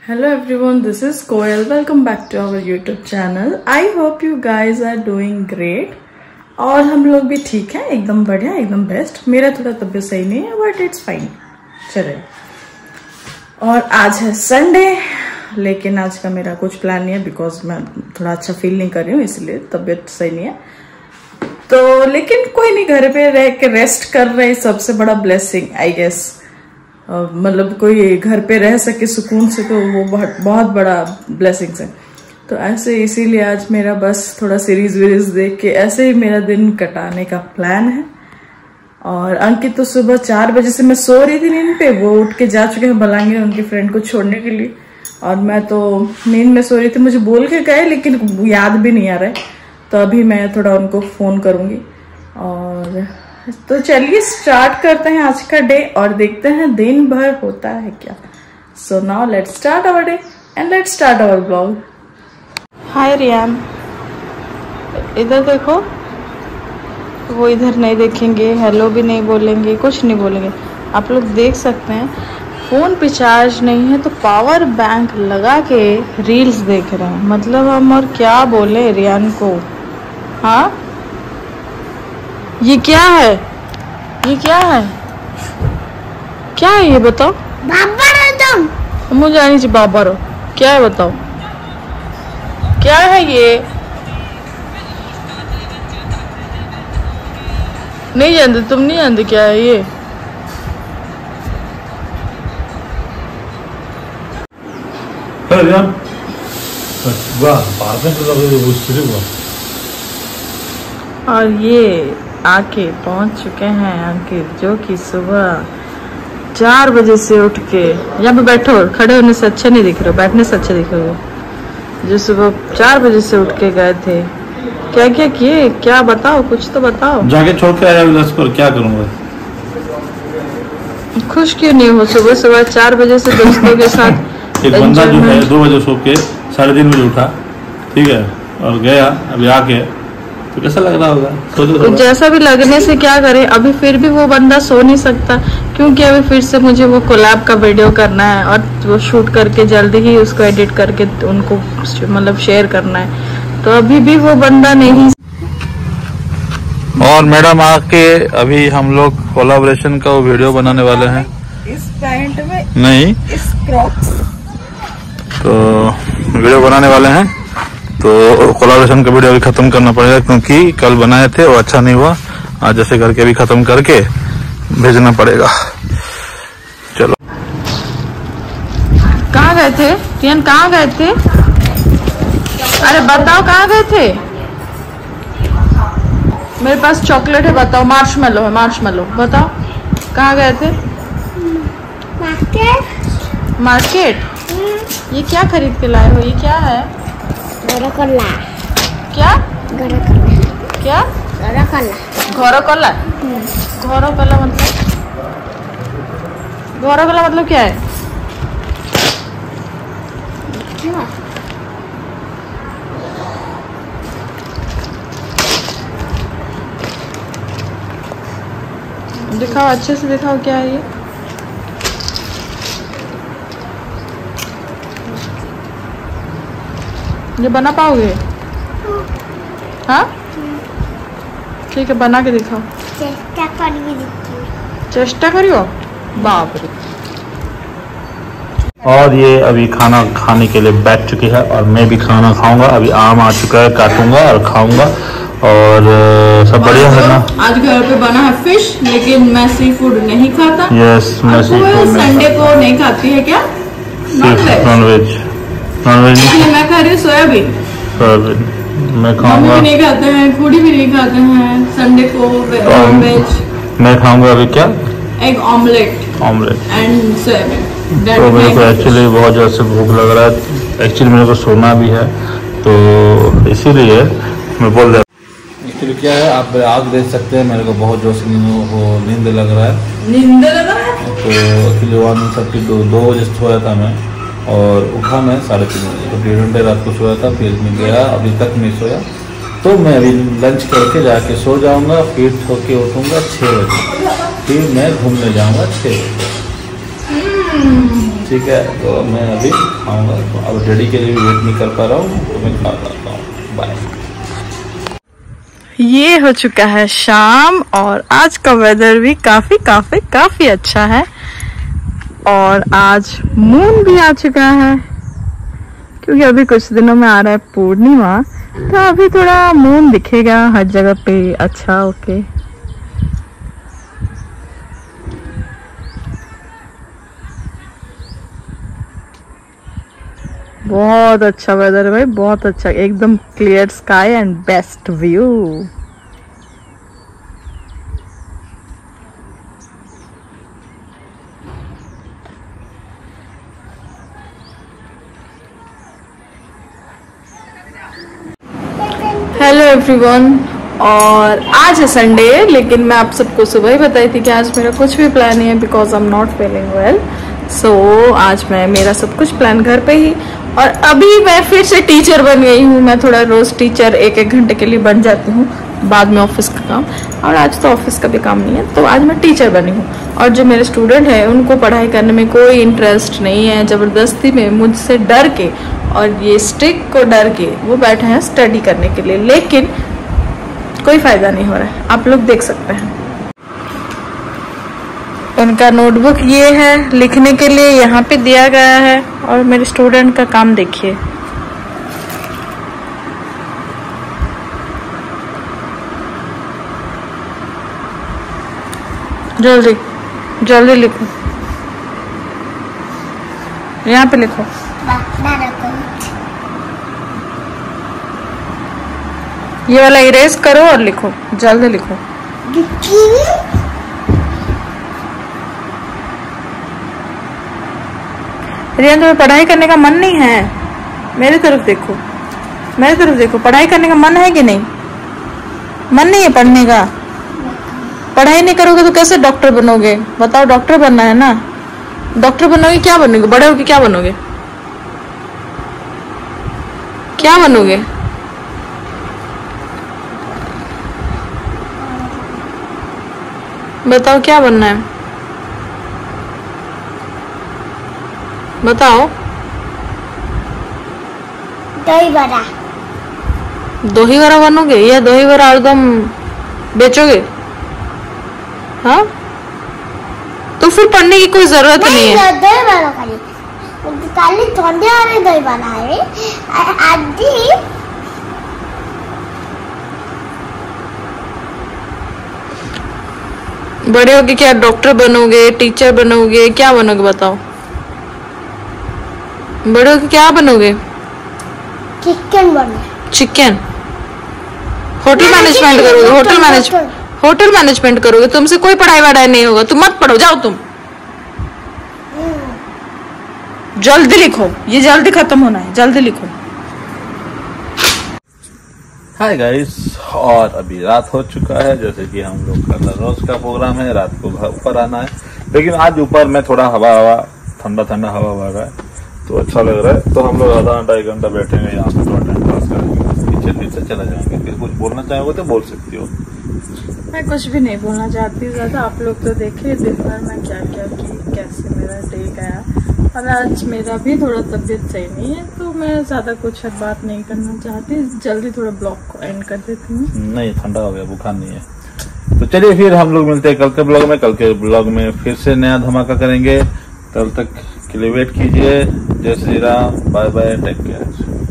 Hello everyone, this is Koel. Welcome back to our YouTube channel. I hope you guys are doing great. और हम लोग भी ठीक है, एकदम बढ़िया, एकदम बेस्ट। मेरा थोड़ा तबीयत सही नहीं है बट इट्स फाइन, चले। और आज है संडे, लेकिन आज का मेरा कुछ प्लान नहीं है बिकॉज मैं थोड़ा अच्छा फील नहीं कर रही हूँ, इसलिए तबीयत सही नहीं है। तो लेकिन कोई नहीं, घर पे रह के रेस्ट कर रहे, सबसे बड़ा ब्लेसिंग आई गेस। मतलब कोई घर पे रह सके सुकून से तो वो बहुत बड़ा ब्लेसिंग्स है। तो ऐसे इसीलिए आज मेरा बस थोड़ा सीरीज वीरीज देख के ऐसे ही मेरा दिन कटाने का प्लान है। और अंकित तो सुबह 4 बजे से मैं सो रही थी नींद पे, वो उठ के जा चुके हैं बलांगीर उनकी फ्रेंड को छोड़ने के लिए, और मैं तो नींद में सो रही थी। मुझे बोल के गए लेकिन याद भी नहीं आ रहा है, तो अभी मैं थोड़ा उनको फोन करूंगी। और तो चलिए स्टार्ट करते हैं आज का डे और देखते हैं दिन भर होता है क्या। So now let's start our day and let's start our blog. Hi Riyan, इधर देखो। वो इधर नहीं देखेंगे, हेलो भी नहीं बोलेंगे, कुछ नहीं बोलेंगे। आप लोग देख सकते हैं फोन पे चार्ज नहीं है तो पावर बैंक लगा के रील्स देख रहे हैं। मतलब हम और क्या बोले रियान को। हाँ, ये क्या है? ये क्या है? क्या है ये बताओ? बाबर हो तुम? मुझे आनी चाहिए बाबर हो। क्या है बताओ, क्या है ये? नहीं जानते तुम? नहीं जानते क्या है ये? और ये आके पहुंच चुके हैं अंकित, जो कि सुबह 4 बजे से उठ के, यहाँ पे बैठो, खड़े होने से अच्छा नहीं दिख रहे, बैठने से अच्छा दिख रहे हो। जो सुबह 4 बजे से उठ के गए थे, क्या क्या किए, क्या बताओ, कुछ तो बताओ। जाके छोड़ के आया विलास पर, क्या करूंगा? खुश क्यों नहीं हो? सुबह सुबह 4 बजे से दोस्तों के साथ एक बंदा जो है 2 बजे सो के 3:30 बजे उठा, ठीक है, और गया, अभी आके तो कैसा लग रहा होगा? तो जैसा भी लगने से क्या करे, अभी फिर भी वो बंदा सो नहीं सकता, क्योंकि अभी फिर से मुझे वो कोलैब का वीडियो करना है और वो शूट करके जल्दी ही उसको एडिट करके उनको मतलब शेयर करना है। तो अभी भी वो बंदा नहीं। और मैडम आके अभी हम लोग कोलैबोरेशन का वो वीडियो बनाने वाले हैं। इस पैंट में नहीं, इस क्रॉक्स। तो वीडियो बनाने वाले हैं, तो कोलैबोरेशन का वीडियो भी खत्म करना पड़ेगा, क्योंकि कल बनाए थे वो अच्छा नहीं हुआ। आज जैसे करके भी खत्म करके भेजना पड़ेगा। चलो, कहाँ गए थे रियान? कहाँ गए थे? अरे बताओ कहाँ गए थे? मेरे पास चॉकलेट है, बताओ। मार्शमेलो है, मार्शमेलो। बताओ कहाँ गए थे? मार्केट। मार्केट? ये क्या खरीद के लाए हो? ये क्या है? गरकला। क्या? गरकला। क्या? गरकला। घोरकला? घोरकला मतलब? घोरकला मतलब क्या है? दिखाओ, अच्छे से दिखाओ, क्या है ये? ये बना पाओगे? हाँ, ठीक है, बना के दिखाओ। चेष्टा करियो। बाप रे। और ये अभी खाना खाने के लिए बैठ चुकी है और मैं भी खाना खाऊंगा। अभी आम आ चुका है, काटूंगा और खाऊंगा। और सब बढ़िया है ना? आज घर पे बना है फिश, लेकिन मैं सी फूड नहीं खाता। यस, मैं सी फूड संडे को नहीं खाती है क्या? नॉनवेज। नॉनवेज मैं खा रही हूँ सोयाबीन। मैं खाऊंगा। भी नहीं खाते हैं, खूडी भी नहीं खाते हैं संडे को नॉनवेज। मैं खाऊंगा अभी क्या? Egg omelette. Omelette and soybean. तो मेरे को एक्चुअली बहुत ज़्यादा से भूख लग रहा है। एक्चुअली मेरे को सोना भी है, तो इसीलिए मैं बोल रहा हूँ। एक्चुअली क्या है, आप आग देख सकते हैं, मेरे को बहुत जोर से नींद लग रहा है। नींद लग रहा है? तो एक्चुअली 2 बजे सोया था मैं, और उठा मैं 3:30 बजे। तो 1.5 घंटे रात को सोया था, फिर मैं गया, अभी तक नहीं सोया। तो मैं अभी लंच करके जाके सो जाऊंगा, फिर सो के उठूंगा 6 बजे, फिर मैं घूमने जाऊंगा 6 बजे। ठीक है, तो मैं अभी खाऊंगा। तो अब डैडी के लिए भी वेट नहीं कर पा रहा हूँ, तो मैं खा पाता हूँ। बाय। ये हो चुका है शाम और आज का वेदर भी काफी अच्छा है और आज मून भी आ चुका है क्योंकि अभी कुछ दिनों में आ रहा है पूर्णिमा, तो अभी थोड़ा मून दिखेगा हर जगह पे। अच्छा, ओके। बहुत अच्छा वेदर है भाई, बहुत अच्छा, एकदम clear sky and best view. Hello everyone, और आज है संडे, लेकिन मैं आप सबको सुबह ही बताई थी कि आज मेरा कुछ भी प्लान नहीं है because I am not feeling well. So आज मेरा सब कुछ प्लान घर पे ही, और अभी मैं फिर से टीचर बन गई हूँ। मैं थोड़ा रोज टीचर 1-1 घंटे के लिए बन जाती हूँ, बाद में ऑफिस का काम, और आज तो ऑफिस का भी काम नहीं है, तो आज मैं टीचर बनी हूँ। और जो मेरे स्टूडेंट हैं उनको पढ़ाई करने में कोई इंटरेस्ट नहीं है, जबरदस्ती में मुझसे डर के और ये स्टिक को डर के वो बैठे हैं स्टडी करने के लिए, लेकिन कोई फायदा नहीं हो रहा है। आप लोग देख सकते हैं उनका नोटबुक ये है, लिखने के लिए यहाँ पे दिया गया है, और मेरे स्टूडेंट का काम देखिए। जल्दी जल्दी लिखो, यहाँ पे लिखो। ये वाला इरेज करो और लिखो, जल्दी लिखो। रियान, तुम्हें पढ़ाई करने का मन नहीं है? मेरी तरफ देखो, मेरी तरफ देखो। पढ़ाई करने का मन है कि नहीं? मन नहीं है पढ़ने का? पढ़ाई नहीं करोगे तो कैसे डॉक्टर बनोगे? बताओ, डॉक्टर बनना है ना? डॉक्टर बनोगे, क्या बनोगे? बड़े होके क्या बनोगे? क्या बनोगे? बताओ क्या बनना है, बताओ। दही बड़ा। दही बड़ा बनोगे या दही बड़ा एकदम बेचोगे? हाँ, तो फिर पढ़ने की कोई जरूरत नहीं है। दही बड़ा खाली ठंडे दही बड़ा है आदि। बड़े होके क्या डॉक्टर बनोगे, टीचर बनोगे, क्या बनोगे बताओ? बड़े होके क्या बनोगे? चिकन बनो। चिकन? होटल मैनेजमेंट करोगे? होटल मैनेजमेंट करोगे? तुमसे कोई पढ़ाई वढ़ाई नहीं होगा, तुम मत पढ़ो, जाओ तुम। जल्दी लिखो, ये जल्दी खत्म होना है, जल्दी लिखो। हाय गाइस, और अभी रात हो चुका है। जैसे कि हम लोग का रोज का प्रोग्राम है रात को घर ऊपर आना है, लेकिन आज ऊपर में थोड़ा हवा ठंडा हवा बह रहा है, तो अच्छा लग रहा है। तो हम लोग आधा घंटा 1 घंटा बैठेंगे यहाँ पे, थोड़ा टाइम पास करेंगे, नीचे चला जाएंगे। फिर कुछ बोलना चाहोगे तो बोल सकती हो। मैं कुछ भी नहीं बोलना चाहती ज्यादा। आप लोग तो देखे दिन भर में क्या क्या की, कैसे मेरा डे गया, और आज मेरा भी थोड़ा तबीयत सही नहीं है, तो मैं ज्यादा कुछ बात नहीं करना चाहती। जल्दी थोड़ा ब्लॉग को एंड कर देती हूँ। नहीं, ठंडा हो गया, बुखार नहीं है। तो चलिए फिर हम लोग मिलते हैं कल के ब्लॉग में। कल के ब्लॉग में फिर से नया धमाका करेंगे, तब तक के लिए वेट कीजिए। जय Shri Ram, bye bye, take care.